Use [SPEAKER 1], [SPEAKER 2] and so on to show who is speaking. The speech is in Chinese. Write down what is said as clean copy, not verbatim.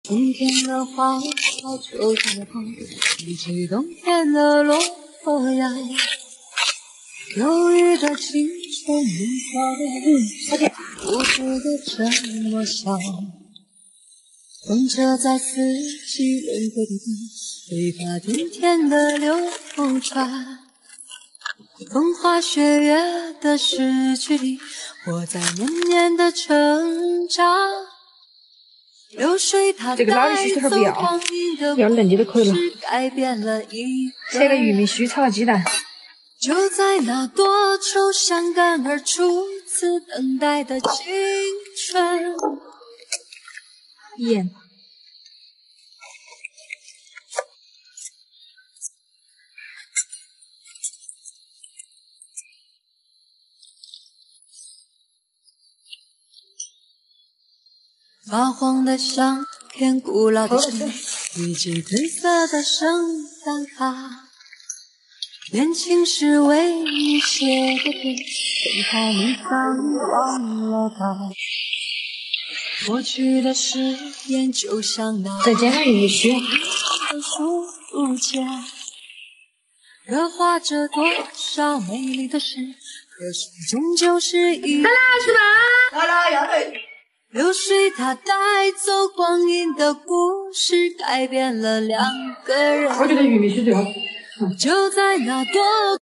[SPEAKER 1] 春天的花草，秋天的风，以及冬天的落叶。忧郁的青春，明晓的无知的这么想。风车在四季轮回的地，随它甜甜的流转。风花雪月的诗句里，我在年年的成长。流水它带走光阴的故事，改变了一个人。
[SPEAKER 2] 切个玉米须，炒个鸡蛋。
[SPEAKER 1] 就在那多愁善感而初次等待的青春。
[SPEAKER 2] 盐。
[SPEAKER 1] 发黄的相片，古老的纸，以及褪色的圣诞卡。年轻时为你写的歌，现在你早已忘了吧。过去的誓言就像那
[SPEAKER 2] 再煎个玉米须。
[SPEAKER 1] 书不见，刻画着多少美丽的事，可是终究是一。
[SPEAKER 2] 来啦，吃饭。
[SPEAKER 3] 来啦，要得。
[SPEAKER 1] 流水它带走光阴的故事，改变了两个人。
[SPEAKER 2] 我觉得玉米须最好。
[SPEAKER 1] 就在那多